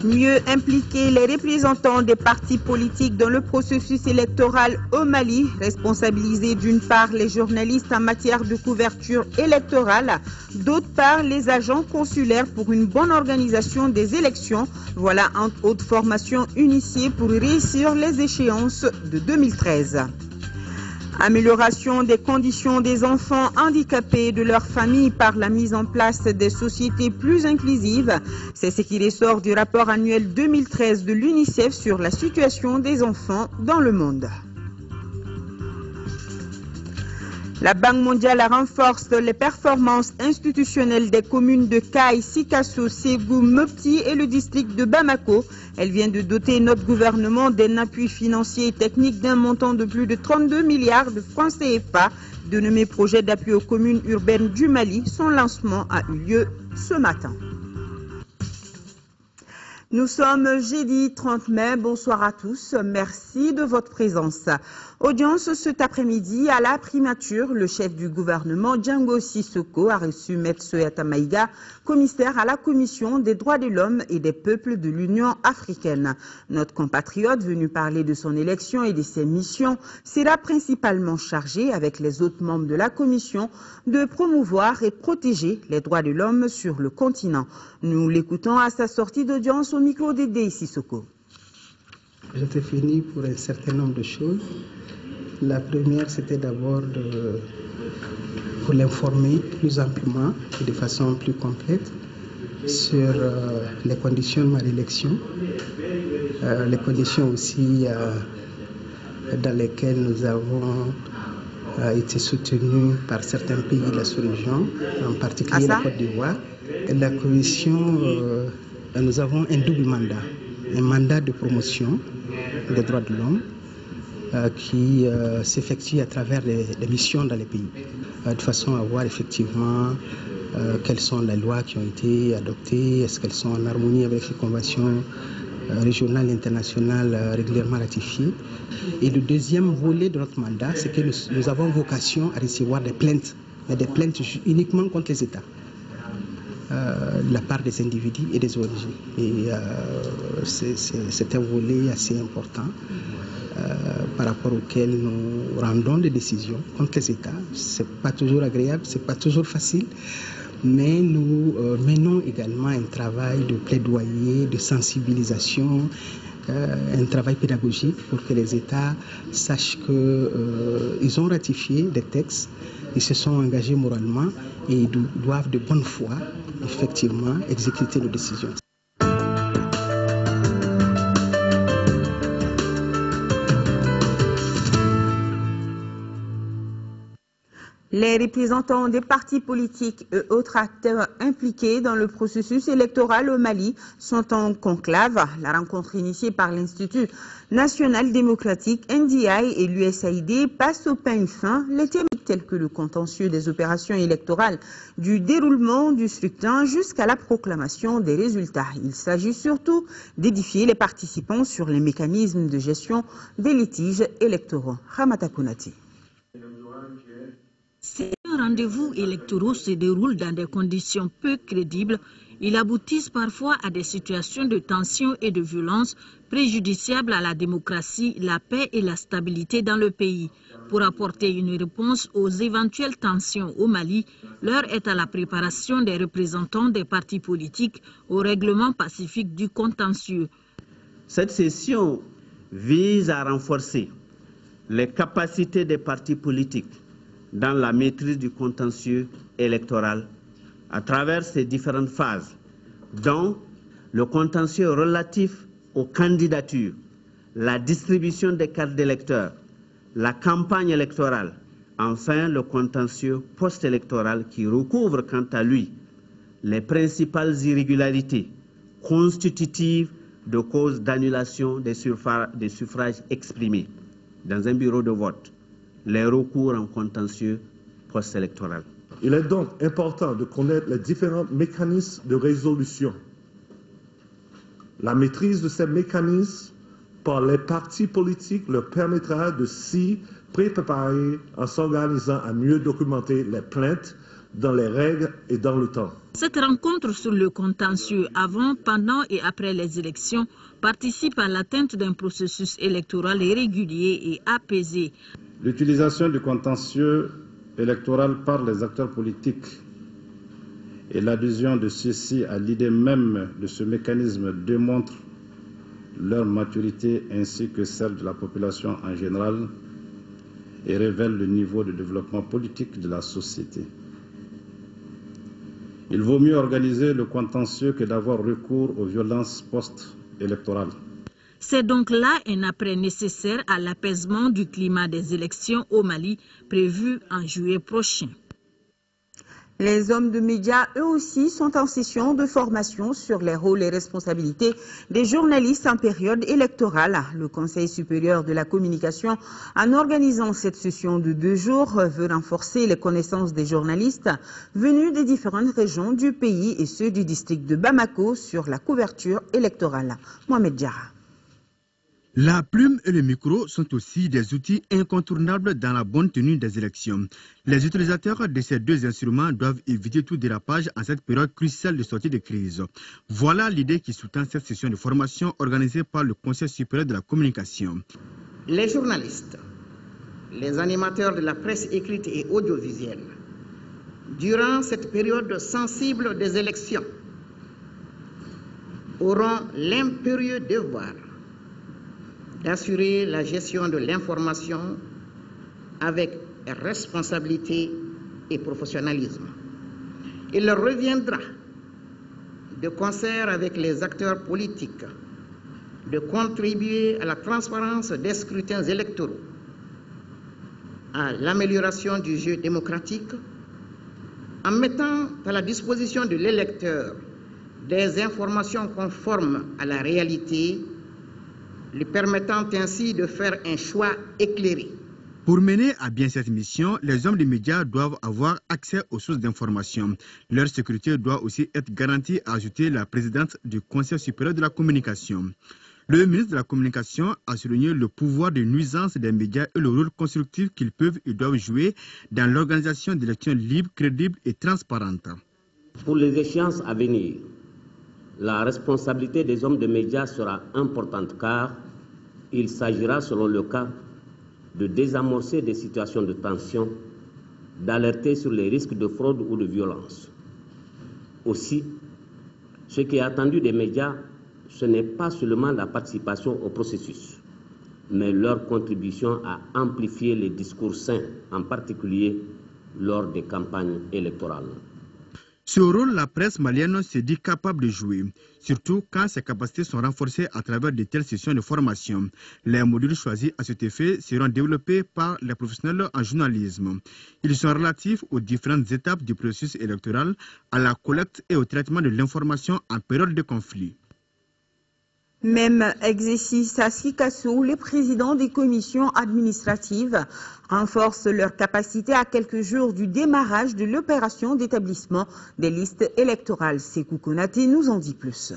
Mieux impliquer les représentants des partis politiques dans le processus électoral au Mali, responsabiliser d'une part les journalistes en matière de couverture électorale, d'autre part les agents consulaires pour une bonne organisation des élections. Voilà entre autres formations initiées pour réussir les échéances de 2013. Amélioration des conditions des enfants handicapés et de leurs familles par la mise en place des sociétés plus inclusives. C'est ce qui ressort du rapport annuel 2013 de l'UNICEF sur la situation des enfants dans le monde. La Banque mondiale renforce les performances institutionnelles des communes de Kay, Sikasso, Ségou, Mopti et le district de Bamako. Elle vient de doter notre gouvernement d'un appui financier et technique d'un montant de plus de 32 milliards de francs CFA, dénommé projet d'appui aux communes urbaines du Mali. Son lancement a eu lieu ce matin. Nous sommes jeudi 30 mai. Bonsoir à tous. Merci de votre présence. Audience cet après-midi à la primature. Le chef du gouvernement, Django Sissoko, a reçu M. Soyata Maïga, commissaire à la Commission des droits de l'homme et des peuples de l'Union africaine. Notre compatriote venu parler de son élection et de ses missions sera principalement chargé, avec les autres membres de la Commission, de promouvoir et protéger les droits de l'homme sur le continent. Nous l'écoutons à sa sortie d'audience au micro d'Edé Sissoko. J'étais fini pour un certain nombre de choses. La première, c'était d'abord pour l'informer plus amplement et de façon plus complète sur les conditions de ma réélection, les conditions aussi dans lesquelles nous avons été soutenus par certains pays de la sous-région, en particulier la Côte d'Ivoire. La Commission, nous avons un double mandat, un mandat de promotion des droits de l'homme qui s'effectue à travers les missions dans les pays, de façon à voir effectivement quelles sont les lois qui ont été adoptées, est-ce qu'elles sont en harmonie avec les conventions régionales et internationales régulièrement ratifiées. Et le deuxième volet de notre mandat, c'est que nous avons vocation à recevoir des plaintes, mais des plaintes uniquement contre les États, de la part des individus et des ONG. Et c'est un volet assez important par rapport auquel nous rendons des décisions contre les États. Ce n'est pas toujours agréable, ce n'est pas toujours facile, mais nous menons également un travail de plaidoyer, de sensibilisation, un travail pédagogique pour que les États sachent qu'ils ont ratifié des textes, ils se sont engagés moralement et ils doivent de bonne foi, effectivement, exécuter nos décisions. Les représentants des partis politiques et autres acteurs impliqués dans le processus électoral au Mali sont en conclave. La rencontre initiée par l'Institut national démocratique NDI et l'USAID passe au peigne fin les thématiques telles que le contentieux des opérations électorales, du déroulement du scrutin jusqu'à la proclamation des résultats. Il s'agit surtout d'édifier les participants sur les mécanismes de gestion des litiges électoraux. Ramata Kounati. Ces rendez-vous électoraux se déroulent dans des conditions peu crédibles. Ils aboutissent parfois à des situations de tension et de violence préjudiciables à la démocratie, la paix et la stabilité dans le pays. Pour apporter une réponse aux éventuelles tensions au Mali, l'heure est à la préparation des représentants des partis politiques au règlement pacifique du contentieux. Cette session vise à renforcer les capacités des partis politiques dans la maîtrise du contentieux électoral à travers ces différentes phases, dont le contentieux relatif aux candidatures, la distribution des cartes d'électeurs, la campagne électorale, enfin le contentieux post-électoral qui recouvre quant à lui les principales irrégularités constitutives de causes d'annulation des suffrages exprimés dans un bureau de vote, les recours en contentieux post-électoral. Il est donc important de connaître les différents mécanismes de résolution. La maîtrise de ces mécanismes par les partis politiques leur permettra de s'y préparer en s'organisant à mieux documenter les plaintes, dans les règles et dans le temps. Cette rencontre sur le contentieux avant, pendant et après les élections participe à l'atteinte d'un processus électoral régulier et apaisé. L'utilisation du contentieux électoral par les acteurs politiques et l'adhésion de ceux-ci à l'idée même de ce mécanisme démontrent leur maturité ainsi que celle de la population en général et révèlent le niveau de développement politique de la société. Il vaut mieux organiser le contentieux que d'avoir recours aux violences post-électorales. C'est donc là un après nécessaire à l'apaisement du climat des élections au Mali prévu en juillet prochain. Les hommes de médias, eux aussi, sont en session de formation sur les rôles et responsabilités des journalistes en période électorale. Le Conseil supérieur de la communication, en organisant cette session de 2 jours, veut renforcer les connaissances des journalistes venus des différentes régions du pays et ceux du district de Bamako sur la couverture électorale. Mohamed Diarra. La plume et le micro sont aussi des outils incontournables dans la bonne tenue des élections. Les utilisateurs de ces 2 instruments doivent éviter tout dérapage en cette période cruciale de sortie de crise. Voilà l'idée qui sous-tend cette session de formation organisée par le Conseil supérieur de la communication. Les journalistes, les animateurs de la presse écrite et audiovisuelle, durant cette période sensible des élections, auront l'impérieux devoir d'assurer la gestion de l'information avec responsabilité et professionnalisme. Il leur reviendra, de concert avec les acteurs politiques, de contribuer à la transparence des scrutins électoraux, à l'amélioration du jeu démocratique, en mettant à la disposition de l'électeur des informations conformes à la réalité, lui permettant ainsi de faire un choix éclairé. Pour mener à bien cette mission, les hommes des médias doivent avoir accès aux sources d'information. Leur sécurité doit aussi être garantie, a ajouté la présidente du Conseil supérieur de la communication. Le ministre de la Communication a souligné le pouvoir de nuisance des médias et le rôle constructif qu'ils peuvent et doivent jouer dans l'organisation d'élections libres, crédibles et transparentes. Pour les échéances à venir, la responsabilité des hommes de médias sera importante car il s'agira, selon le cas, de désamorcer des situations de tension, d'alerter sur les risques de fraude ou de violence. Aussi, ce qui est attendu des médias, ce n'est pas seulement la participation au processus, mais leur contribution à amplifier les discours sains, en particulier lors des campagnes électorales. Ce rôle, la presse malienne se dit capable de jouer, surtout quand ses capacités sont renforcées à travers de telles sessions de formation. Les modules choisis à cet effet seront développés par les professionnels en journalisme. Ils sont relatifs aux différentes étapes du processus électoral, à la collecte et au traitement de l'information en période de conflit. Même exercice à Sikassou, les présidents des commissions administratives renforcent leur capacité à quelques jours du démarrage de l'opération d'établissement des listes électorales. Sékou Konaté nous en dit plus.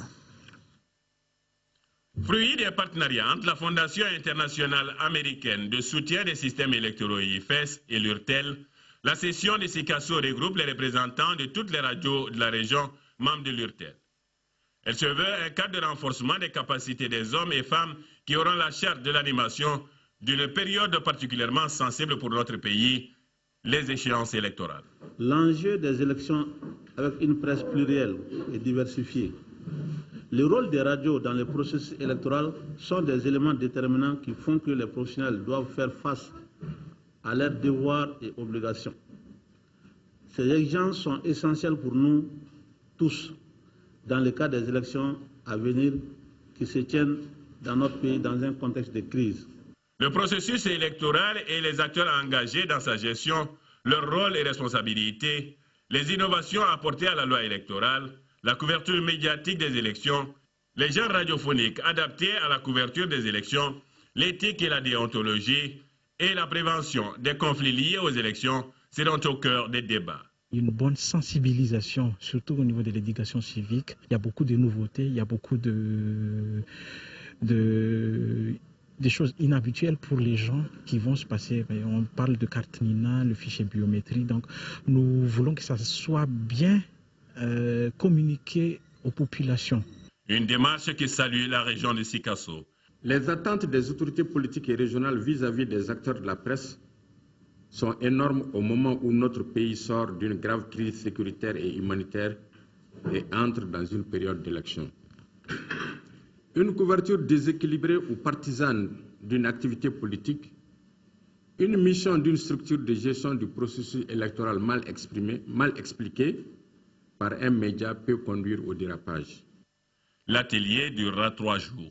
Fruit des partenariats entre la Fondation internationale américaine de soutien des systèmes électoraux IFES et l'URTEL, la session de Sikassou regroupe les représentants de toutes les radios de la région membres de l'URTEL. Elle se veut un cadre de renforcement des capacités des hommes et femmes qui auront la charge de l'animation d'une période particulièrement sensible pour notre pays, les échéances électorales. L'enjeu des élections avec une presse plurielle et diversifiée, le rôle des radios dans le processus électoral sont des éléments déterminants qui font que les professionnels doivent faire face à leurs devoirs et obligations. Ces exigences sont essentielles pour nous tous, dans le cadre des élections à venir qui se tiennent dans notre pays dans un contexte de crise. Le processus électoral et les acteurs engagés dans sa gestion, leur rôle et responsabilités, les innovations apportées à la loi électorale, la couverture médiatique des élections, les genres radiophoniques adaptés à la couverture des élections, l'éthique et la déontologie et la prévention des conflits liés aux élections seront au cœur des débats. Une bonne sensibilisation, surtout au niveau de l'éducation civique. Il y a beaucoup de nouveautés, il y a beaucoup des choses inhabituelles pour les gens qui vont se passer. On parle de carte Nina, le fichier biométrique, donc nous voulons que ça soit bien communiqué aux populations. Une démarche qui salue la région de Sikasso. Les attentes des autorités politiques et régionales vis-à-vis des acteurs de la presse sont énormes au moment où notre pays sort d'une grave crise sécuritaire et humanitaire et entre dans une période d'élection. Une couverture déséquilibrée ou partisane d'une activité politique, une mission d'une structure de gestion du processus électoral mal expliquée par un média peut conduire au dérapage. L'atelier durera 3 jours.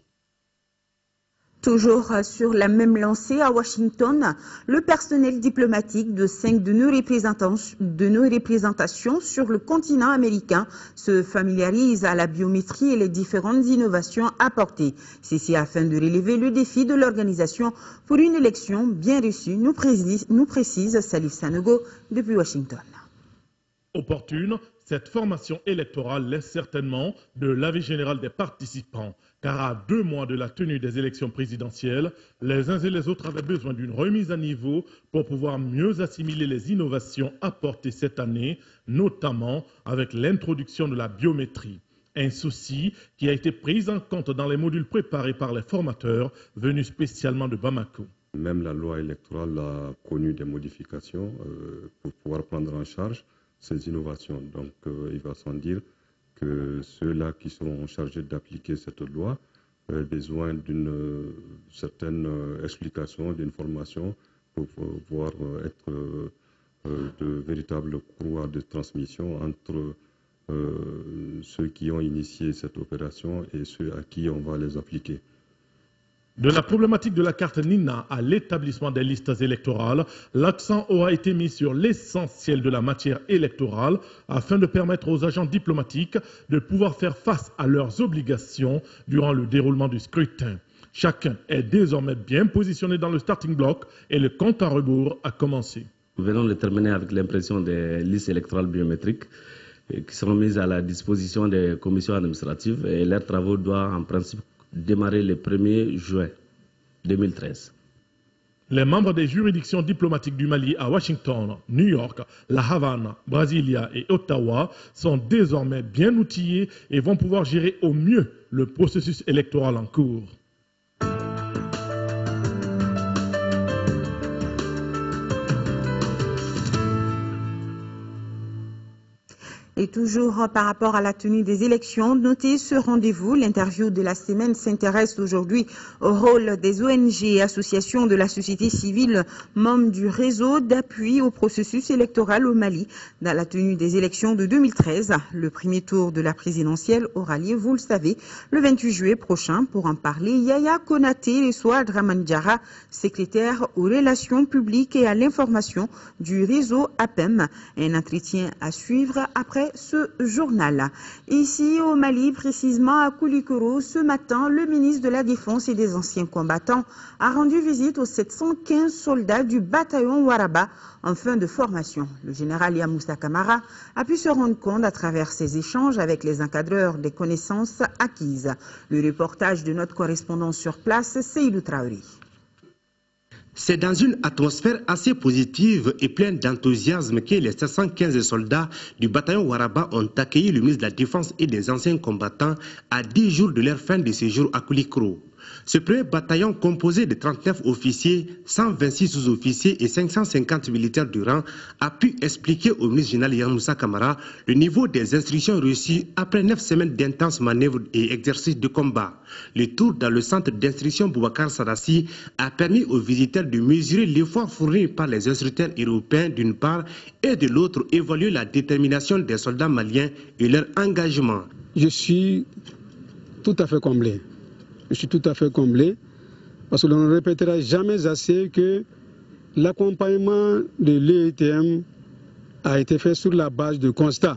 Toujours sur la même lancée à Washington, le personnel diplomatique de 5 de nos représentations sur le continent américain se familiarise à la biométrie et les différentes innovations apportées. Ceci afin de relever le défi de l'organisation pour une élection bien reçue, nous précise Salif Sanogo depuis Washington. Opportune, cette formation électorale laisse certainement de l'avis général des participants, car à 2 mois de la tenue des élections présidentielles, les uns et les autres avaient besoin d'une remise à niveau pour pouvoir mieux assimiler les innovations apportées cette année, notamment avec l'introduction de la biométrie. Un souci qui a été pris en compte dans les modules préparés par les formateurs venus spécialement de Bamako. Même la loi électorale a connu des modifications pour pouvoir prendre en charge ces innovations. Donc il va sans dire que ceux-là qui seront chargés d'appliquer cette loi ont besoin d'une certaine explication, d'une formation pour pouvoir être de véritables courroies de transmission entre ceux qui ont initié cette opération et ceux à qui on va les appliquer. De la problématique de la carte Nina à l'établissement des listes électorales, l'accent aura été mis sur l'essentiel de la matière électorale afin de permettre aux agents diplomatiques de pouvoir faire face à leurs obligations durant le déroulement du scrutin. Chacun est désormais bien positionné dans le starting block et le compte à rebours a commencé. Nous venons de terminer avec l'impression des listes électorales biométriques qui seront mises à la disposition des commissions administratives et leurs travaux doivent en principe démarrer le 1er juin 2013. Les membres des juridictions diplomatiques du Mali à Washington, New York, La Havane, Brasilia et Ottawa sont désormais bien outillés et vont pouvoir gérer au mieux le processus électoral en cours. Et toujours par rapport à la tenue des élections, notez ce rendez-vous. L'interview de la semaine s'intéresse aujourd'hui au rôle des ONG et associations de la société civile, membres du réseau d'appui au processus électoral au Mali, dans la tenue des élections de 2013. Le premier tour de la présidentielle aura lieu, vous le savez, le 28 juillet prochain. Pour en parler, Yaya Konaté reçoit Draman Diarra, secrétaire aux relations publiques et à l'information du réseau APEM. Un entretien à suivre après ce journal. Ici au Mali, précisément à Koulikoro, ce matin, le ministre de la Défense et des anciens combattants a rendu visite aux 715 soldats du bataillon Waraba en fin de formation. Le général Yamoussa Kamara a pu se rendre compte à travers ses échanges avec les encadreurs des connaissances acquises. Le reportage de notre correspondant sur place, Seydou Traoré. C'est dans une atmosphère assez positive et pleine d'enthousiasme que les 715 soldats du bataillon Waraba ont accueilli le ministre de la Défense et des anciens combattants à 10 jours de leur fin de séjour à Koulikoro. Ce premier bataillon, composé de 39 officiers, 126 sous-officiers et 550 militaires du rang, a pu expliquer au ministre général Yamoussa Kamara le niveau des instructions reçues après 9 semaines d'intenses manœuvres et exercices de combat. Le tour dans le centre d'instruction Boubacar Sadassi a permis aux visiteurs de mesurer l'effort fourni par les instructeurs européens d'une part et de l'autre évaluer la détermination des soldats maliens et leur engagement. Je suis tout à fait comblé. Je suis tout à fait comblé parce que l'on ne répétera jamais assez que l'accompagnement de l'EITM a été fait sur la base de constat,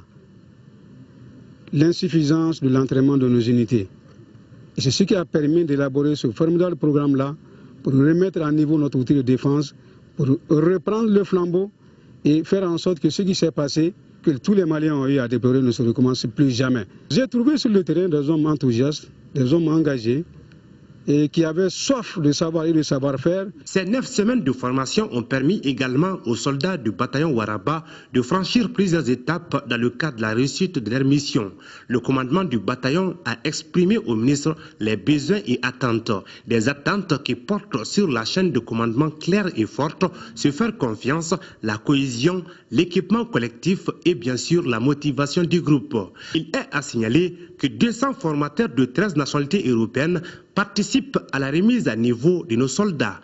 l'insuffisance de l'entraînement de nos unités. Et c'est ce qui a permis d'élaborer ce formidable programme-là pour remettre à niveau notre outil de défense, pour reprendre le flambeau et faire en sorte que ce qui s'est passé, que tous les Maliens ont eu à déplorer, ne se recommence plus jamais. J'ai trouvé sur le terrain des hommes enthousiastes, des hommes engagés, et qui avaient soif de savoir et de savoir-faire. Ces 9 semaines de formation ont permis également aux soldats du bataillon Waraba de franchir plusieurs étapes dans le cadre de la réussite de leur mission. Le commandement du bataillon a exprimé au ministre les besoins et attentes. Des attentes qui portent sur la chaîne de commandement claire et forte, se faire confiance, la cohésion, l'équipement collectif et bien sûr la motivation du groupe. Il est à signaler que 200 formateurs de 13 nationalités européennes participent à la remise à niveau de nos soldats.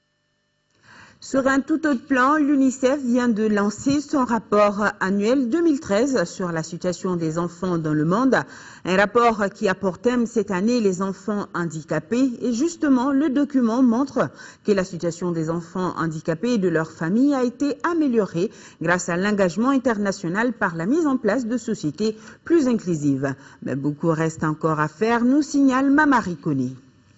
Sur un tout autre plan, l'UNICEF vient de lancer son rapport annuel 2013 sur la situation des enfants dans le monde. Un rapport qui a pour thème cette année les enfants handicapés. Et justement, le document montre que la situation des enfants handicapés et de leurs familles a été améliorée grâce à l'engagement international par la mise en place de sociétés plus inclusives. Mais beaucoup reste encore à faire, nous signale Mamari Koni.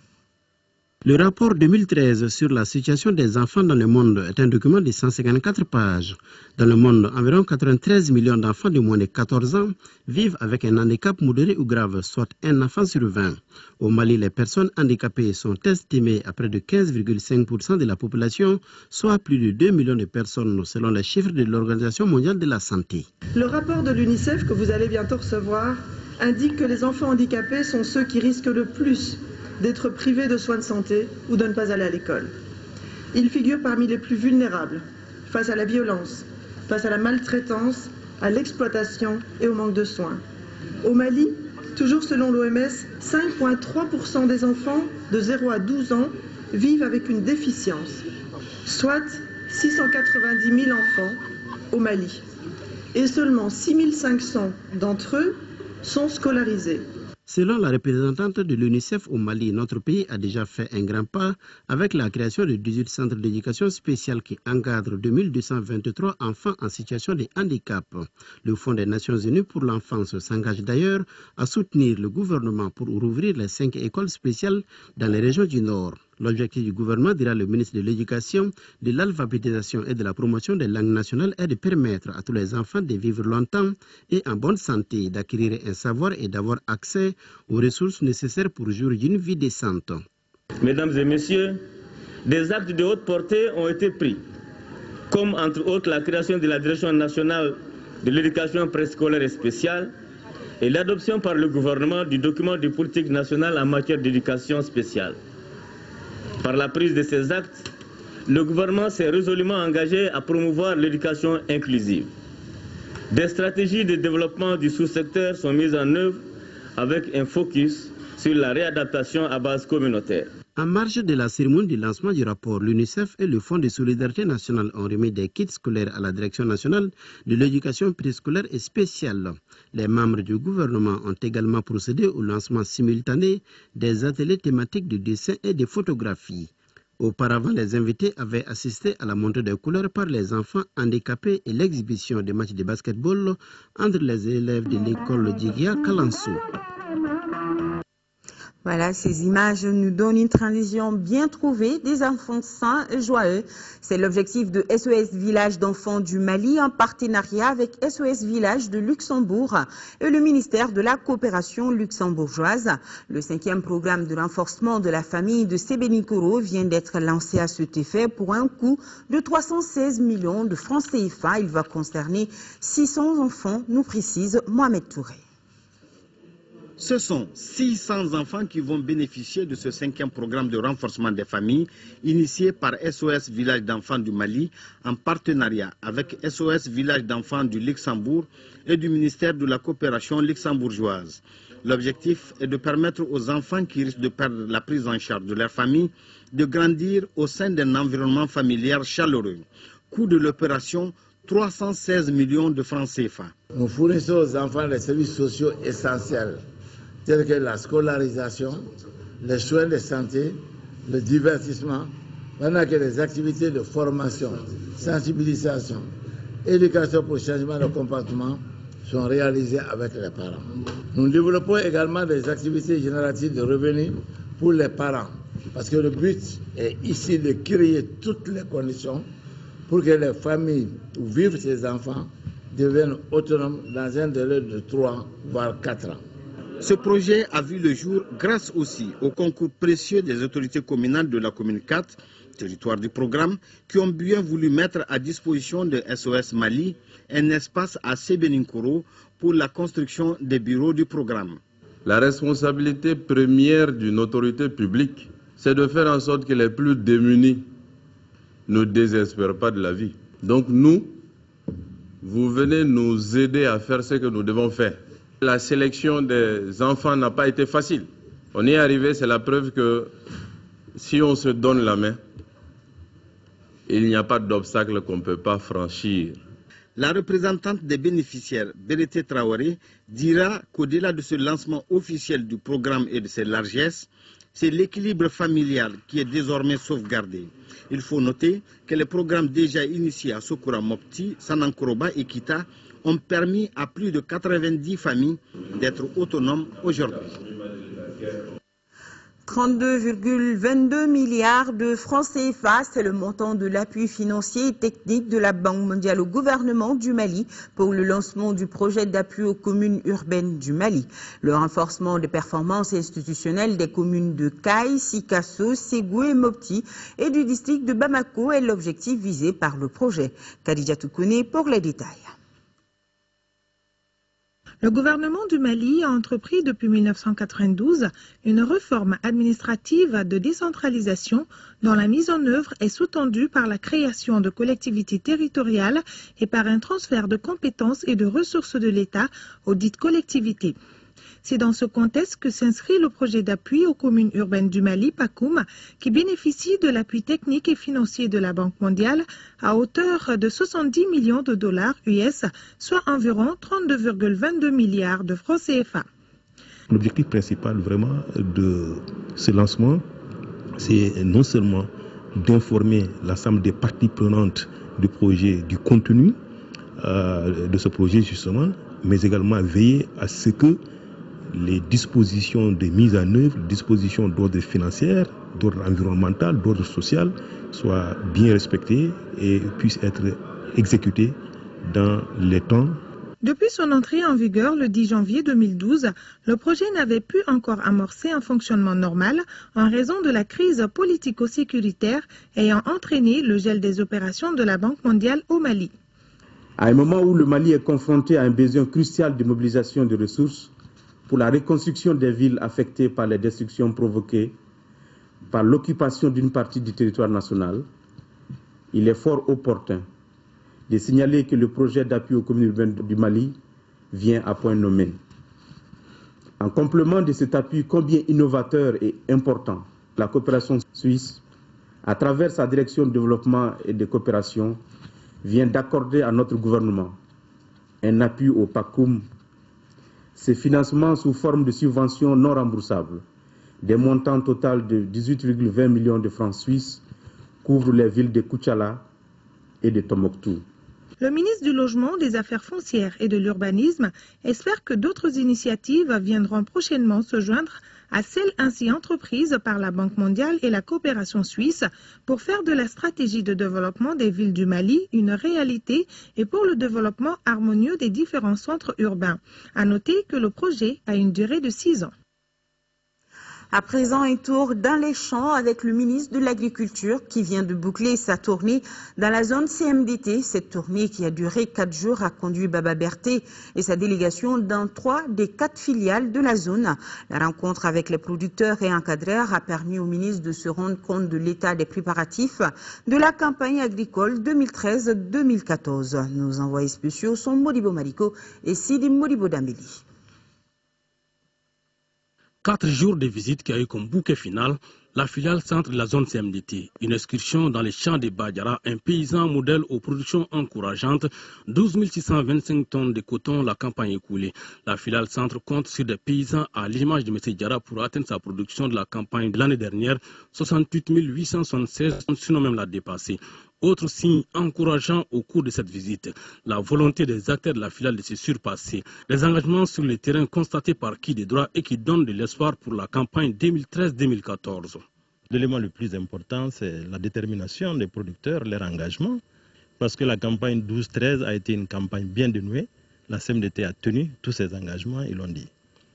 Le rapport 2013 sur la situation des enfants dans le monde est un document de 154 pages. Dans le monde, environ 93 millions d'enfants de moins de 14 ans vivent avec un handicap modéré ou grave, soit un enfant sur 20. Au Mali, les personnes handicapées sont estimées à près de 15,5% de la population, soit plus de 2 millions de personnes selon les chiffres de l'Organisation mondiale de la santé. Le rapport de l'UNICEF que vous allez bientôt recevoir indique que les enfants handicapés sont ceux qui risquent le plus d'être privés de soins de santé ou de ne pas aller à l'école. Ils figurent parmi les plus vulnérables face à la violence, face à la maltraitance, à l'exploitation et au manque de soins. Au Mali, toujours selon l'OMS, 5,3% des enfants de 0 à 12 ans vivent avec une déficience, soit 690 000 enfants au Mali. Et seulement 6 500 d'entre eux sont scolarisés. Selon la représentante de l'UNICEF au Mali, notre pays a déjà fait un grand pas avec la création de 18 centres d'éducation spéciale qui encadrent 2223 enfants en situation de handicap. Le Fonds des Nations Unies pour l'enfance s'engage d'ailleurs à soutenir le gouvernement pour rouvrir les 5 écoles spéciales dans les régions du Nord. L'objectif du gouvernement, dira le ministre de l'Éducation, de l'alphabétisation et de la promotion des langues nationales est de permettre à tous les enfants de vivre longtemps et en bonne santé, d'acquérir un savoir et d'avoir accès aux ressources nécessaires pour jouir d'une vie décente. Mesdames et messieurs, des actes de haute portée ont été pris, comme entre autres la création de la Direction nationale de l'éducation préscolaire et spéciale et l'adoption par le gouvernement du document de politique nationale en matière d'éducation spéciale. Par la prise de ces actes, le gouvernement s'est résolument engagé à promouvoir l'éducation inclusive. Des stratégies de développement du sous-secteur sont mises en œuvre avec un focus sur la réadaptation à base communautaire. En marge de la cérémonie du lancement du rapport, l'UNICEF et le Fonds de solidarité nationale ont remis des kits scolaires à la Direction nationale de l'éducation préscolaire et spéciale. Les membres du gouvernement ont également procédé au lancement simultané des ateliers thématiques de dessin et de photographie. Auparavant, les invités avaient assisté à la montée des couleurs par les enfants handicapés et l'exhibition des matchs de basketball entre les élèves de l'école Djigia Kalanso. Voilà, ces images nous donnent une transition bien trouvée des enfants sains et joyeux. C'est l'objectif de SOS Village d'enfants du Mali en partenariat avec SOS Village de Luxembourg et le ministère de la coopération luxembourgeoise. Le 5e programme de renforcement de la famille de Sébenikoro vient d'être lancé à cet effet pour un coût de 316 millions de francs CFA. Il va concerner 600 enfants, nous précise Mohamed Touré. Ce sont 600 enfants qui vont bénéficier de ce 5e programme de renforcement des familles initié par SOS Village d'enfants du Mali en partenariat avec SOS Village d'enfants du Luxembourg et du ministère de la coopération luxembourgeoise. L'objectif est de permettre aux enfants qui risquent de perdre la prise en charge de leur famille de grandir au sein d'un environnement familial chaleureux. Coût de l'opération 316 millions de francs CFA. Nous fournissons aux enfants les services sociaux essentiels, tels que la scolarisation, les soins de santé, le divertissement, pendant que les activités de formation, sensibilisation, éducation pour le changement de comportement sont réalisées avec les parents. Nous développons également des activités génératives de revenus pour les parents, parce que le but est ici de créer toutes les conditions pour que les familles où vivent ces enfants deviennent autonomes dans un délai de 3 voire 4 ans. Ce projet a vu le jour grâce aussi au concours précieux des autorités communales de la commune 4, territoire du programme, qui ont bien voulu mettre à disposition de SOS Mali un espace à Sebeninkoro pour la construction des bureaux du programme. La responsabilité première d'une autorité publique, c'est de faire en sorte que les plus démunis ne désespèrent pas de la vie. Donc nous, vous venez nous aider à faire ce que nous devons faire. La sélection des enfants n'a pas été facile. On y est arrivé, c'est la preuve que si on se donne la main, il n'y a pas d'obstacle qu'on ne peut pas franchir. La représentante des bénéficiaires, Bérété Traoré, dira qu'au-delà de ce lancement officiel du programme et de ses largesses, c'est l'équilibre familial qui est désormais sauvegardé. Il faut noter que les programmes déjà initiés à Sokora Mopti, Sanankoroba et Kita ont permis à plus de 90 familles d'être autonomes aujourd'hui. 32,22 milliards de francs CFA, c'est le montant de l'appui financier et technique de la Banque mondiale au gouvernement du Mali pour le lancement du projet d'appui aux communes urbaines du Mali. Le renforcement des performances institutionnelles des communes de Kay, Sikasso, Ségou et Mopti et du district de Bamako est l'objectif visé par le projet. Khadija Toukoune pour les détails. Le gouvernement du Mali a entrepris depuis 1992 une réforme administrative de décentralisation dont la mise en œuvre est sous-tendue par la création de collectivités territoriales et par un transfert de compétences et de ressources de l'État aux dites collectivités. C'est dans ce contexte que s'inscrit le projet d'appui aux communes urbaines du Mali, PACOUM, qui bénéficie de l'appui technique et financier de la Banque mondiale à hauteur de 70 millions de dollars US, soit environ 32,22 milliards de francs CFA. L'objectif principal vraiment de ce lancement, c'est non seulement d'informer l'ensemble des parties prenantes du projet, du contenu de ce projet justement, mais également veiller à ce que les dispositions de mise en œuvre, dispositions d'ordre financier, d'ordre environnemental, d'ordre social soient bien respectées et puissent être exécutées dans les temps. Depuis son entrée en vigueur le 10 janvier 2012, le projet n'avait pu encore amorcer un fonctionnement normal en raison de la crise politico-sécuritaire ayant entraîné le gel des opérations de la Banque mondiale au Mali. À un moment où le Mali est confronté à un besoin crucial de mobilisation de ressources pour la reconstruction des villes affectées par les destructions provoquées par l'occupation d'une partie du territoire national, il est fort opportun de signaler que le projet d'appui aux communes urbaines du Mali vient à point nommé. En complément de cet appui combien innovateur et important, la coopération suisse, à travers sa direction de développement et de coopération, vient d'accorder à notre gouvernement un appui au PACOUM. Ces financements sous forme de subventions non remboursables, des montants total de 18,20 millions de francs suisses, couvrent les villes de Koutchala et de Tombouctou. Le ministre du Logement, des Affaires foncières et de l'Urbanisme espère que d'autres initiatives viendront prochainement se joindre à celles ainsi entreprises par la Banque mondiale et la coopération suisse pour faire de la stratégie de développement des villes du Mali une réalité et pour le développement harmonieux des différents centres urbains. À noter que le projet a une durée de 6 ans. À présent, un tour dans les champs avec le ministre de l'Agriculture qui vient de boucler sa tournée dans la zone CMDT. Cette tournée qui a duré 4 jours a conduit Baba Berté et sa délégation dans 3 des 4 filiales de la zone. La rencontre avec les producteurs et encadreurs a permis au ministre de se rendre compte de l'état des préparatifs de la campagne agricole 2013-2014. Nos envoyés spéciaux sont Modibo Mariko et Sidi Modibo Dambeli. 4 jours de visite qui a eu comme bouquet final la filiale centre de la zone CMDT. Une excursion dans les champs de Badjara, un paysan modèle aux productions encourageantes, 12 625 tonnes de coton la campagne écoulée. La filiale centre compte sur des paysans à l'image de M. Diarra pour atteindre sa production de la campagne de l'année dernière, 68 876, sinon même la dépasser. Autre signe encourageant au cours de cette visite, la volonté des acteurs de la filiale de se surpasser, les engagements sur le terrain constatés par qui des droits et qui donnent de l'espoir pour la campagne 2013-2014. L'élément le plus important, c'est la détermination des producteurs, leur engagement, parce que la campagne 12-13 a été une campagne bien dénouée. La CMDT a tenu tous ses engagements, ils l'ont dit.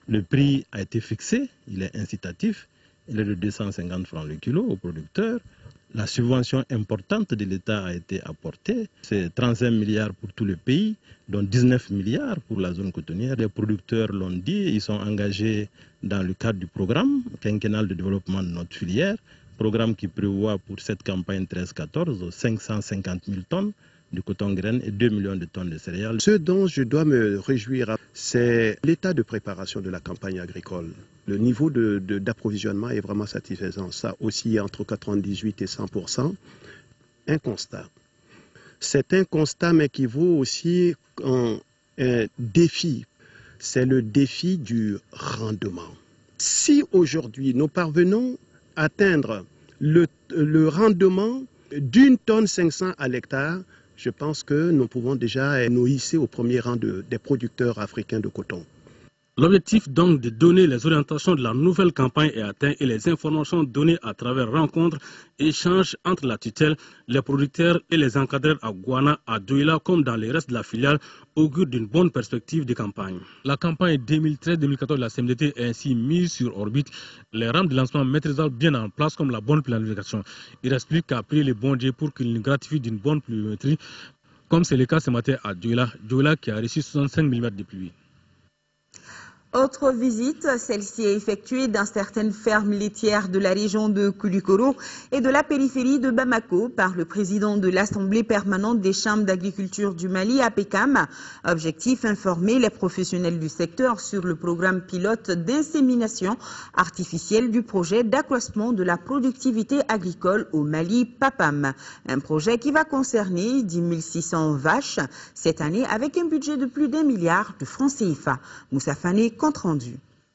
Le prix a été fixé, il est incitatif, il est de 250 francs le kilo aux producteurs. La subvention importante de l'État a été apportée, c'est 35 milliards pour tout le pays, dont 19 milliards pour la zone cotonnière. Les producteurs l'ont dit, ils sont engagés dans le cadre du programme quinquennal de développement de notre filière, programme qui prévoit pour cette campagne 13-14 550 000 tonnes de coton graine et 2 millions de tonnes de céréales. Ce dont je dois me réjouir, c'est l'état de préparation de la campagne agricole. Le niveau d'approvisionnement est vraiment satisfaisant. Ça oscille entre 98 et 100%. Un constat. C'est un constat, mais qui vaut aussi un défi. C'est le défi du rendement. Si aujourd'hui nous parvenons à atteindre le rendement d'1 tonne 500 à l'hectare, je pense que nous pouvons déjà nous hisser au premier rang des producteurs africains de coton. L'objectif donc de donner les orientations de la nouvelle campagne est atteint et les informations données à travers rencontres et échanges entre la tutelle, les producteurs et les encadreurs à Gouana, à Douila comme dans les restes de la filiale augurent d'une bonne perspective de campagne. La campagne 2013-2014 de la CMDT est ainsi mise sur orbite, les rames de lancement maîtrisable bien en place comme la bonne planification. Il reste plus qu'à prier les bons dieux pour qu'ils nous gratifient d'une bonne pluviométrie, comme c'est le cas ce matin à Douila qui a reçu 65 mm de pluie. Autre visite, celle-ci est effectuée dans certaines fermes laitières de la région de Koulikoro et de la périphérie de Bamako par le président de l'Assemblée permanente des chambres d'agriculture du Mali, APECAM. Objectif, informer les professionnels du secteur sur le programme pilote d'insémination artificielle du projet d'accroissement de la productivité agricole au Mali, PAPAM. Un projet qui va concerner 10 600 vaches cette année avec un budget de plus d'1 milliard de francs CFA. Moussa Fane, compte rendu.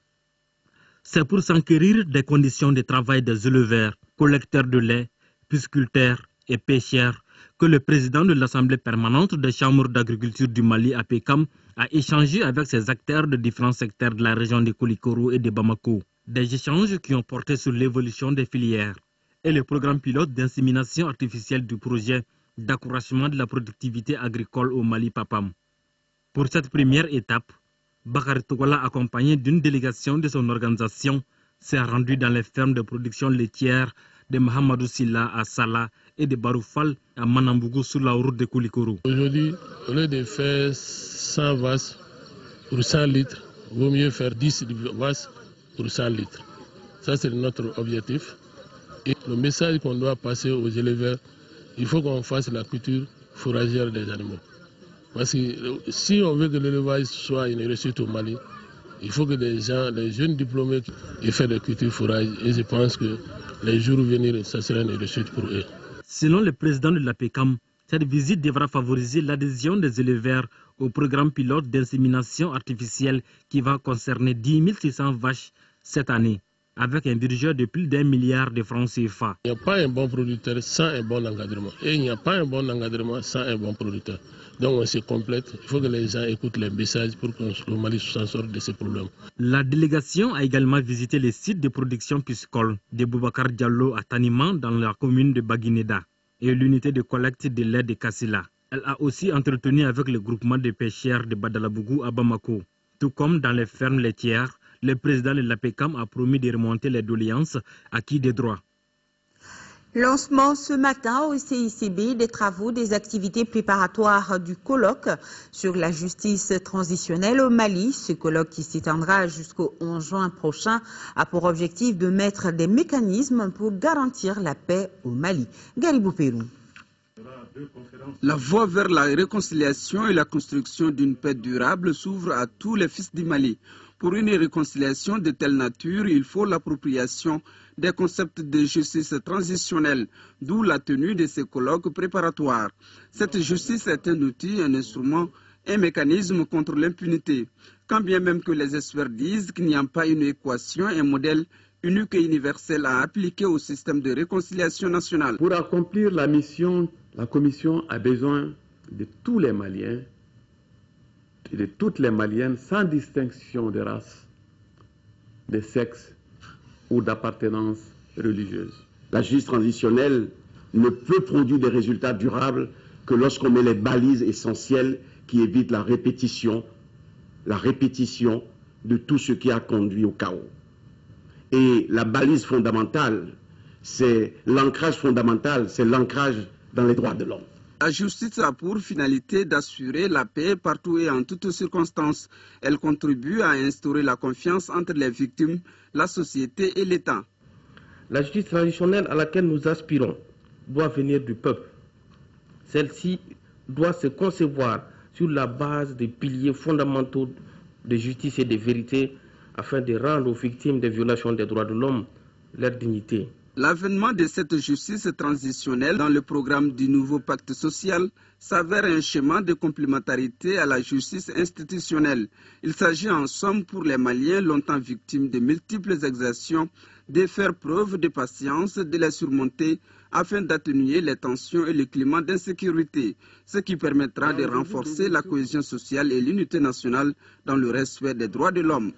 C'est pour s'enquérir des conditions de travail des éleveurs, collecteurs de lait, pisciculteurs et pêcheurs que le président de l'Assemblée permanente des chambres d'agriculture du Mali, APECAM, a échangé avec ses acteurs de différents secteurs de la région de Koulikoro et de Bamako. Des échanges qui ont porté sur l'évolution des filières et le programme pilote d'insémination artificielle du projet d'accroissement de la productivité agricole au Mali, PAPAM. Pour cette première étape, Bakary Togola, accompagné d'une délégation de son organisation, s'est rendu dans les fermes de production laitière de Mahamadou Silla à Sala et de Baroufal à Manambougou sur la route de Koulikoro. Aujourd'hui, au lieu de faire 100 vaches pour 100 litres, il vaut mieux faire 10 vaches pour 100 litres. Ça, c'est notre objectif. Et le message qu'on doit passer aux éleveurs, il faut qu'on fasse la culture fourragère des animaux. Parce que si on veut que l'élevage soit une réussite au Mali, il faut que les jeunes diplômés aient fait de culture fourrage. Et je pense que les jours à venir, ça sera une réussite pour eux. Selon le président de l'APECAM, cette visite devra favoriser l'adhésion des éleveurs au programme pilote d'insémination artificielle qui va concerner 10 600 vaches cette année, avec un budget de plus d'1 milliard de francs CFA. Il n'y a pas un bon producteur sans un bon encadrement. Et il n'y a pas un bon encadrement sans un bon producteur. Donc on se complète. Il faut que les gens écoutent les messages pour que le Mali s'en sorte de ces problèmes. La délégation a également visité les sites de production piscicole de Boubacar Diallo à Taniman dans la commune de Baguineda et l'unité de collecte de lait de Kassila. Elle a aussi entretenu avec le groupement de pêcheurs de Badalabougou à Bamako. Tout comme dans les fermes laitières, le président de l'APECAM a promis de remonter les doléances acquis des droits. Lancement ce matin au CICB des travaux des activités préparatoires du colloque sur la justice transitionnelle au Mali. Ce colloque qui s'étendra jusqu'au 11 juin prochain a pour objectif de mettre des mécanismes pour garantir la paix au Mali. Garibou Pérou. La voie vers la réconciliation et la construction d'une paix durable s'ouvre à tous les fils du Mali. Pour une réconciliation de telle nature, il faut l'appropriation des concepts de justice transitionnelle, d'où la tenue de ces colloques préparatoires. Cette justice est un outil, un instrument, un mécanisme contre l'impunité. Quand bien même que les experts disent qu'il n'y a pas une équation, un modèle unique et universel à appliquer au système de réconciliation nationale. Pour accomplir la mission, la Commission a besoin de tous les Maliens et de toutes les Maliennes sans distinction de race, de sexe ou d'appartenance religieuse. La justice transitionnelle ne peut produire des résultats durables que lorsqu'on met les balises essentielles qui évitent la répétition de tout ce qui a conduit au chaos. Et la balise fondamentale, c'est l'ancrage fondamental, c'est l'ancrage dans les droits de l'homme. La justice a pour finalité d'assurer la paix partout et en toutes circonstances. Elle contribue à instaurer la confiance entre les victimes, la société et l'État. La justice traditionnelle à laquelle nous aspirons doit venir du peuple. Celle-ci doit se concevoir sur la base des piliers fondamentaux de justice et de vérité afin de rendre aux victimes des violations des droits de l'homme leur dignité. L'avènement de cette justice transitionnelle dans le programme du nouveau pacte social s'avère un schéma de complémentarité à la justice institutionnelle. Il s'agit en somme pour les Maliens longtemps victimes de multiples exactions de faire preuve de patience, de les surmonter afin d'atténuer les tensions et le climat d'insécurité, ce qui permettra de renforcer la cohésion sociale et l'unité nationale dans le respect des droits de l'homme.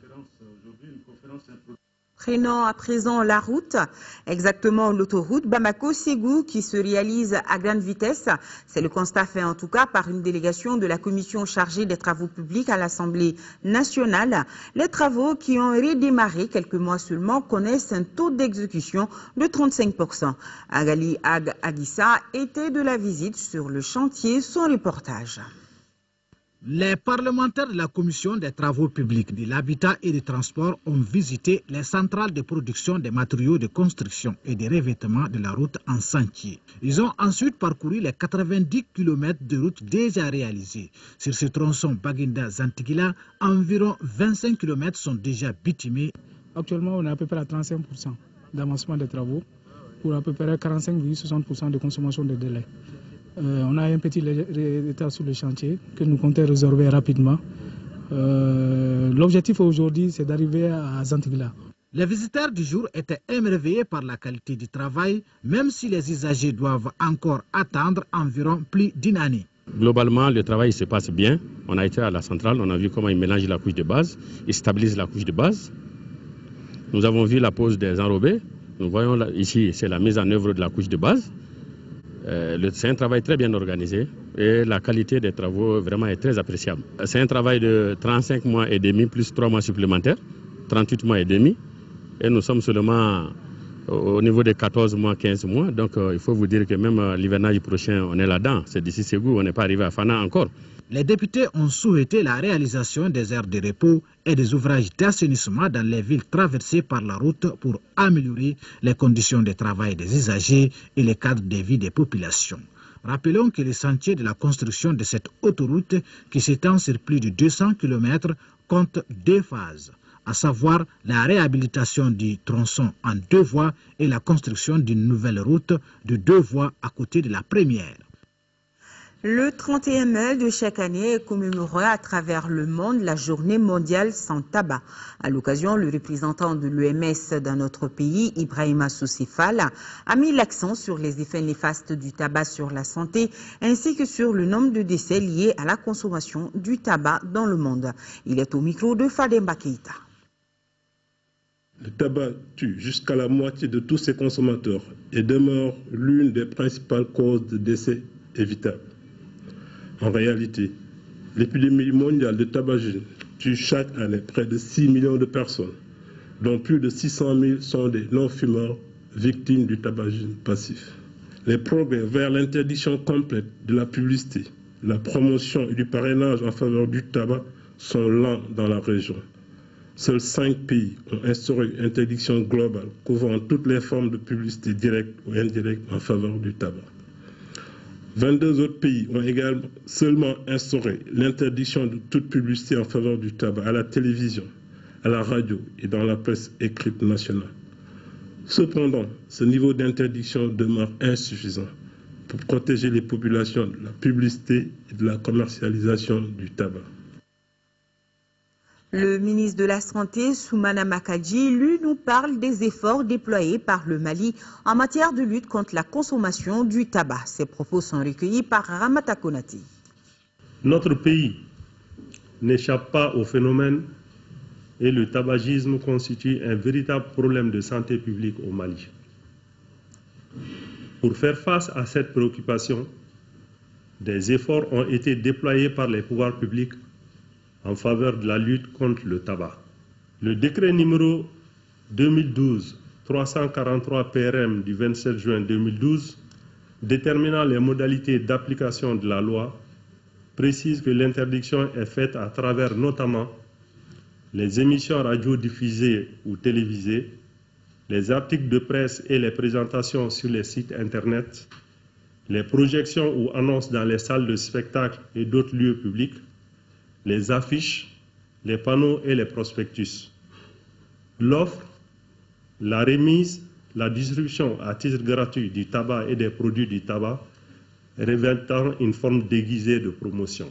Prenons à présent la route, exactement l'autoroute Bamako-Ségou qui se réalise à grande vitesse. C'est le constat fait en tout cas par une délégation de la commission chargée des travaux publics à l'Assemblée nationale. Les travaux qui ont redémarré quelques mois seulement connaissent un taux d'exécution de 35%. Agali Agissa était de la visite sur le chantier, son reportage. Les parlementaires de la Commission des travaux publics, de l'habitat et des transports ont visité les centrales de production des matériaux de construction et de revêtement de la route en sentier. Ils ont ensuite parcouru les 90 km de route déjà réalisés. Sur ce tronçon Baginda-Zantigila, environ 25 km sont déjà bitumés. Actuellement, on est à peu près à 35% d'avancement des travaux pour à peu près 45,60% de consommation de délai. On a un petit retard sur le chantier que nous comptons résorber rapidement. L'objectif aujourd'hui, c'est d'arriver à Zantigila. Les visiteurs du jour étaient émerveillés par la qualité du travail, même si les usagers doivent encore attendre environ plus d'une année. Globalement, le travail se passe bien. On a été à la centrale, on a vu comment ils mélangent la couche de base, ils stabilisent la couche de base. Nous avons vu la pose des enrobés. Nous voyons là, ici, c'est la mise en œuvre de la couche de base. C'est un travail très bien organisé et la qualité des travaux vraiment est très appréciable. C'est un travail de 35 mois et demi plus 3 mois supplémentaires, 38 mois et demi. Et nous sommes seulement au niveau des 14 mois, 15 mois. Donc il faut vous dire que même l'hivernage prochain, on est là-dedans. C'est d'ici Ségou, on n'est pas arrivé à Fana encore. Les députés ont souhaité la réalisation des aires de repos et des ouvrages d'assainissement dans les villes traversées par la route pour améliorer les conditions de travail des usagers et le cadre de vie des populations. Rappelons que le chantier de la construction de cette autoroute, qui s'étend sur plus de 200 km, compte 2 phases, à savoir la réhabilitation du tronçon en 2 voies et la construction d'une nouvelle route de 2 voies à côté de la première. Le 31 mai de chaque année est commémoré à travers le monde la journée mondiale sans tabac. À l'occasion, le représentant de l'OMS dans notre pays, Ibrahima Soucefal, a mis l'accent sur les effets néfastes du tabac sur la santé ainsi que sur le nombre de décès liés à la consommation du tabac dans le monde. Il est au micro de Fademba Keïta. Le tabac tue jusqu'à la moitié de tous ses consommateurs et demeure l'une des principales causes de décès évitables. En réalité, l'épidémie mondiale de tabagisme tue chaque année près de 6 millions de personnes, dont plus de 600 000 sont des non-fumeurs victimes du tabagisme passif. Les progrès vers l'interdiction complète de la publicité, de la promotion et du parrainage en faveur du tabac sont lents dans la région. Seuls 5 pays ont instauré une interdiction globale couvrant toutes les formes de publicité directe ou indirecte en faveur du tabac. 22 autres pays ont également seulement instauré l'interdiction de toute publicité en faveur du tabac à la télévision, à la radio et dans la presse écrite nationale. Cependant, ce niveau d'interdiction demeure insuffisant pour protéger les populations de la publicité et de la commercialisation du tabac. Le ministre de la Santé, Soumana Makadji, lui, nous parle des efforts déployés par le Mali en matière de lutte contre la consommation du tabac. Ces propos sont recueillis par Ramata Konati. Notre pays n'échappe pas au phénomène et le tabagisme constitue un véritable problème de santé publique au Mali. Pour faire face à cette préoccupation, des efforts ont été déployés par les pouvoirs publics en faveur de la lutte contre le tabac. Le décret numéro 2012-343 PRM du 27 juin 2012 déterminant les modalités d'application de la loi précise que l'interdiction est faite à travers notamment les émissions radiodiffusées ou télévisées, les articles de presse et les présentations sur les sites Internet, les projections ou annonces dans les salles de spectacle et d'autres lieux publics, les affiches, les panneaux et les prospectus. L'offre, la remise, la distribution à titre gratuit du tabac et des produits du tabac revêtant une forme déguisée de promotion.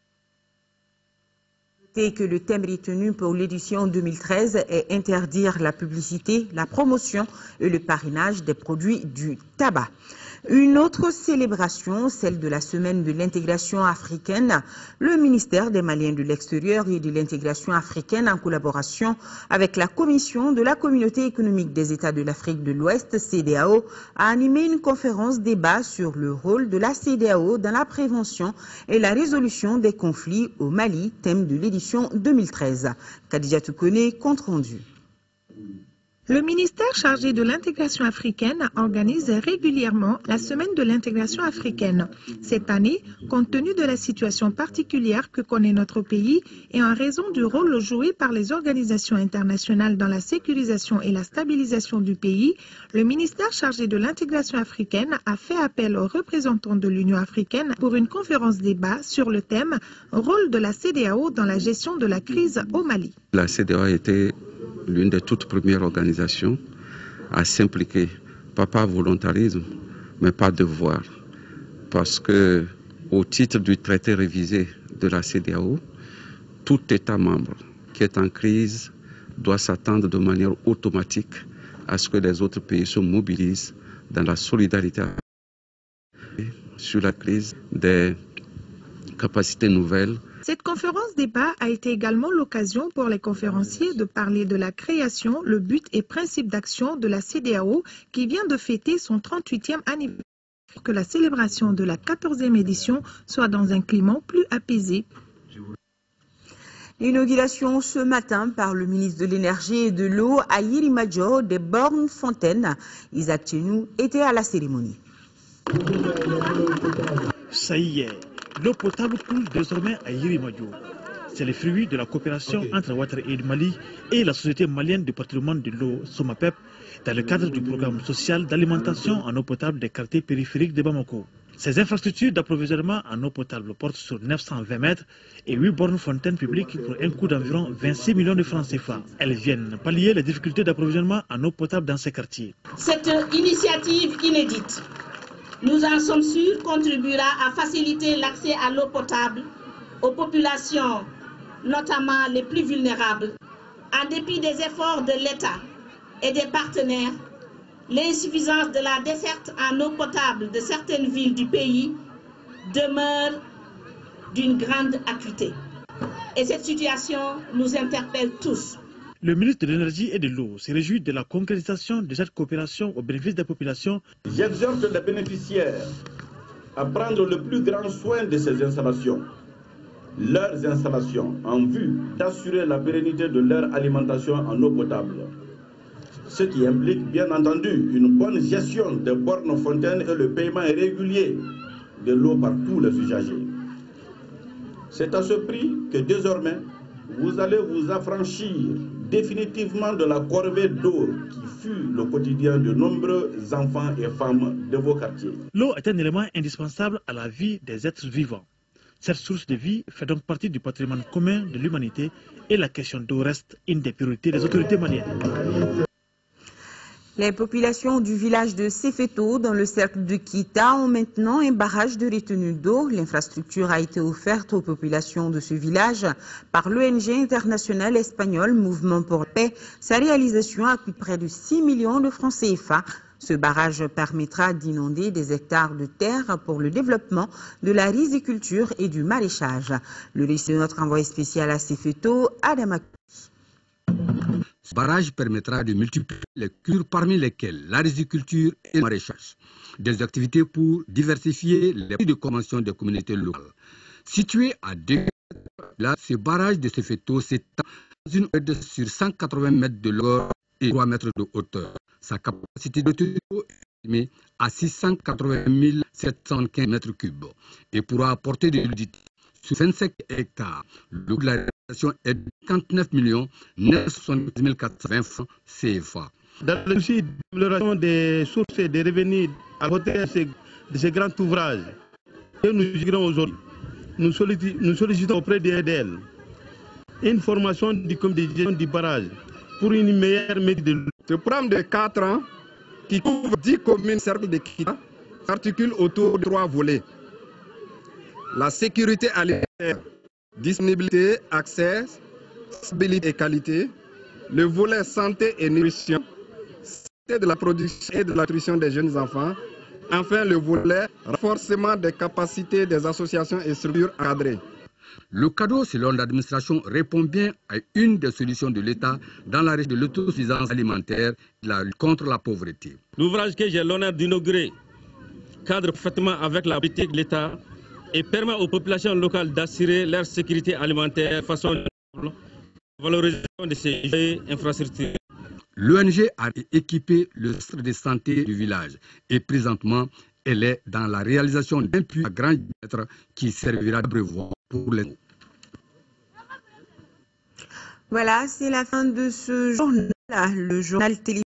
Que le thème retenu pour l'édition 2013 est interdire la publicité, la promotion et le parrainage des produits du tabac. Une autre célébration, celle de la semaine de l'intégration africaine. Le ministère des Maliens de l'extérieur et de l'intégration africaine, en collaboration avec la Commission de la Communauté économique des États de l'Afrique de l'Ouest, CEDEAO, a animé une conférence débat sur le rôle de la CEDEAO dans la prévention et la résolution des conflits au Mali, thème de l'édition 2013. Khadija Toukone, compte rendu. Le ministère chargé de l'intégration africaine organise régulièrement la semaine de l'intégration africaine. Cette année, compte tenu de la situation particulière que connaît notre pays et en raison du rôle joué par les organisations internationales dans la sécurisation et la stabilisation du pays, le ministère chargé de l'intégration africaine a fait appel aux représentants de l'Union africaine pour une conférence débat sur le thème « Rôle de la CEDEAO dans la gestion de la crise au Mali ». La CEDEAO a été l'une des toutes premières organisations à s'impliquer, pas par volontarisme, mais par devoir. Parce que, au titre du traité révisé de la CEDEAO, tout État membre qui est en crise doit s'attendre de manière automatique à ce que les autres pays se mobilisent dans la solidarité sur la crise des capacités nouvelles. Cette conférence débat a été également l'occasion pour les conférenciers de parler de la création, le but et principe d'action de la CEDEAO qui vient de fêter son 38e anniversaire. Que la célébration de la 14e édition soit dans un climat plus apaisé. L'inauguration ce matin par le ministre de l'Énergie et de l'Eau à Yirimadio des bornes fontaines. Isaac Tchenou était à la cérémonie. Ça y est. L'eau potable coule désormais à Yirimadio. C'est le fruit de la coopération entre Water Aid Mali et la Société malienne de patrimoine de l'eau, SOMAPEP, dans le cadre du programme social d'alimentation en eau potable des quartiers périphériques de Bamako. Ces infrastructures d'approvisionnement en eau potable portent sur 920 mètres et 8 bornes fontaines publiques pour un coût d'environ 26 millions de francs CFA. Elles viennent pallier les difficultés d'approvisionnement en eau potable dans ces quartiers. Cette initiative inédite, nous en sommes sûrs, contribuera à faciliter l'accès à l'eau potable aux populations, notamment les plus vulnérables. En dépit des efforts de l'État et des partenaires, l'insuffisance de la desserte en eau potable de certaines villes du pays demeure d'une grande acuité. Et cette situation nous interpelle tous. Le ministre de l'Énergie et de l'Eau se réjouit de la concrétisation de cette coopération au bénéfice des populations. J'exhorte les bénéficiaires à prendre le plus grand soin de ces installations, leurs installations, en vue d'assurer la pérennité de leur alimentation en eau potable. Ce qui implique bien entendu une bonne gestion des bornes fontaines et le paiement régulier de l'eau par tous les usagers. C'est à ce prix que désormais, vous allez vous affranchir définitivement de la corvée d'eau qui fut le quotidien de nombreux enfants et femmes de vos quartiers. L'eau est un élément indispensable à la vie des êtres vivants. Cette source de vie fait donc partie du patrimoine commun de l'humanité et la question d'eau reste une des priorités des autorités maliennes. Les populations du village de Sefeto, dans le cercle de Kita, ont maintenant un barrage de retenue d'eau. L'infrastructure a été offerte aux populations de ce village par l'ONG internationale espagnole Mouvement pour la paix. Sa réalisation a coûté près de 6 millions de francs CFA. Ce barrage permettra d'inonder des hectares de terre pour le développement de la riziculture et du maraîchage. Le récit de notre envoyé spécial à Sefeto, Adama. Ce barrage permettra de multiplier les cultures parmi lesquelles la riziculture et le maraîchage. Des activités pour diversifier les prix de consommation des communautés locales. Situé à 2 km, ce barrage de Sefeto s'étend une aide sur 180 mètres de longueur et 3 mètres de hauteur. Sa capacité de tuyau est estimée à 680 715 mètres cubes et pourra apporter de l'humidité sur 25 hectares. Le coût de la réalisation est de 59 970 420 francs CFA. Dans le souci d'amélioration des sources et des revenus à côté de ces grands ouvrages que nous gérons aujourd'hui, nous sollicitons auprès des EDL une formation du comité de gestion du barrage pour une meilleure maîtrise de l'eau. Ce programme de 4 ans qui couvre 10 communes cercles de Kita s'articule autour de 3 volets. La sécurité alimentaire, disponibilité, accès, stabilité et qualité. Le volet santé et nutrition, santé de la production et de la nutrition des jeunes enfants. Enfin, le volet renforcement des capacités des associations et structures encadrées. Le cadeau, selon l'administration, répond bien à une des solutions de l'État dans la région de l'autosuffisance alimentaire et la lutte contre la pauvreté. L'ouvrage que j'ai l'honneur d'inaugurer cadre parfaitement avec la politique de l'État et permet aux populations locales d'assurer leur sécurité alimentaire de façon valorisation de ces infrastructures. L'ONG a équipé le centre de santé du village et présentement, elle est dans la réalisation d'un puits à grand diamètre qui servira d'abreuvoir pour les... Voilà, c'est la fin de ce journal, le journal télévisé.